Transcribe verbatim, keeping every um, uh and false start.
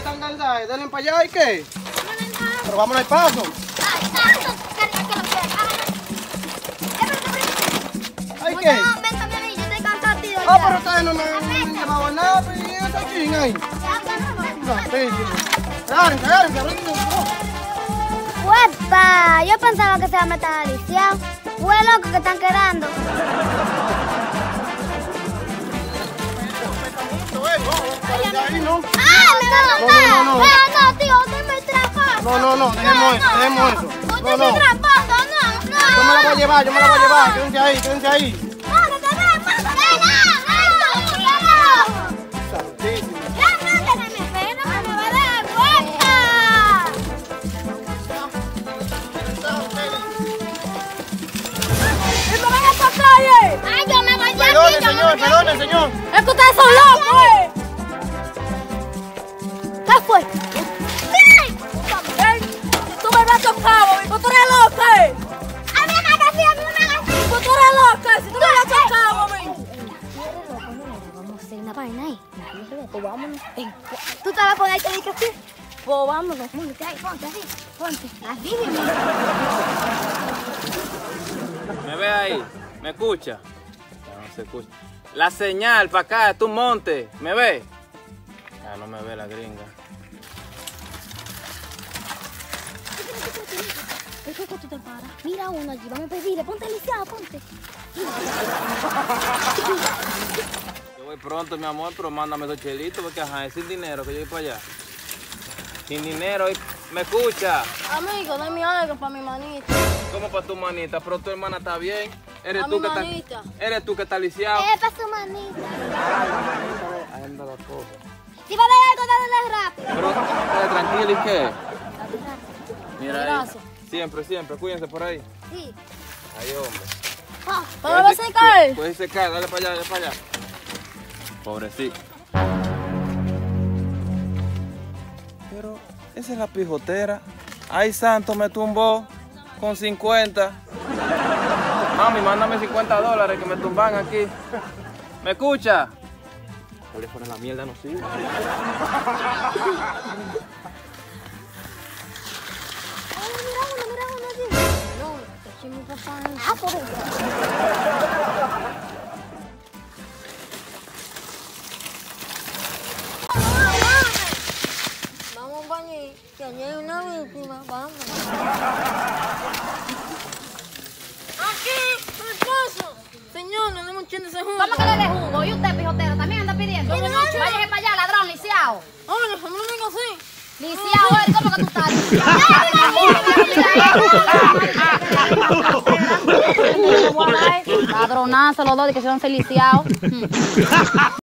están cansados, denle para allá y qué. Pero vámonos al paso. ¿Ay qué? Ah, pero ustedes no me han llevado nada, pero ¿y esa chinga ahí? Agárrense, agárrense, agárrense. ¡Uepa! Yo pensaba que se iba a meter a lisiado. Fue loco que están quedando. ¿No? ¡Ah, me va a matar! No, no, no. No, no, tío, usted me atrapó. No, no, no, dejemos eso, dejemos eso. Usted No, me no. atrapó, no, no. Yo me la voy a llevar, yo me la voy a llevar. Quédense ahí, quédense ahí. No, no, no, no, no, no, no. Santísimo. Ya, no, déjame ver, no me va a dar vuelta. ¡Y me van a esta calle! ¡Ay, yo me voy a Perdone, señor, perdone, señor. ¡Es que ustedes son locos, eh! ¿Qué fue? ¡Sí! Tú me vas a tocar, mami, tú eres loca, eh. ¡A mí me hagas así, a mí me hagas así! Tú eres loca, si tú me vas a tocar, mami. Vamos a hacer una vaina ahí. Pues vámonos. ¿Tú te vas a poner que así? Pues vámonos. Ponte ahí, ponte así. Ponte. Así, mi amor. ¿Me ve ahí? ¿Me escucha? No, no se escucha. La señal para acá, tú monte. ¿Me ve? Ah, no me ve la gringa. ¿Por qué tú te paras? Mira uno allí, vamos a pedirle. Ponte lisiado, ponte. Yo voy pronto, mi amor, pero mándame dos chelitos porque ajá, es sin dinero que yo voy para allá. Sin dinero, y- ¿me escucha? Amigo, dame algo para mi manita. ¿Cómo para tu manita? Pero tu hermana está bien. Eres A tú mi que manita. estás. Eres tú que estás lisiado. Es para su manita. Ahí anda la cosa. Si va a ver algo, dale rápido. Pero, eh, tranquilo, ¿y qué? Mira ahí. Gracias. Siempre, siempre, cuídense por ahí. Sí. Ahí, hombre. ¿Tú me vas a caer? Puedes secar, dale para allá, dale para allá. Pobrecito. Pero esa es la pijotera. Ay, santo, me tumbó con cincuenta. Mami, mándame cincuenta dólares que me tumban aquí. ¿Me escucha? Hable fuera la mierda, no sirve. Ay, mira uno, mira uno allí. No, que si mi papá es... Ah, por eso. Vamos, Bañi, que allí hay una víctima, vamos. ¡Aquí! ¡Esposo! Señor, no demos un chin de ese jugo. ¿Cómo que le dé jugo? ¿Y usted, pijotero, también anda pidiendo? Pero no, Váyase para allá, ladrón, lisiado. Oye, no me vengo así. Lisiado, ¿eh? ¿Cómo que tú estás? Ladronazo, los dos, de que se van a ser lisiados.